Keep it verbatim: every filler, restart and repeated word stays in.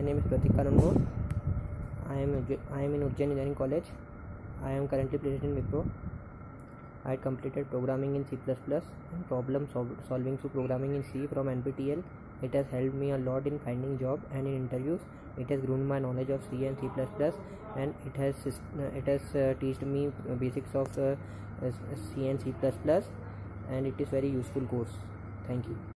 name is Pratik Kanungo. I am I am in Ujjain Engineering College. I am currently present in Wipro. I had completed programming in C plus plus and problem sol solving through programming in C from N P T L. It has helped me a lot in finding job and in interviews. It has grown my knowledge of C and C plus plus, and it has it has uh, taught me basics of uh, C and C plus plus, and it is very useful course. Thank you.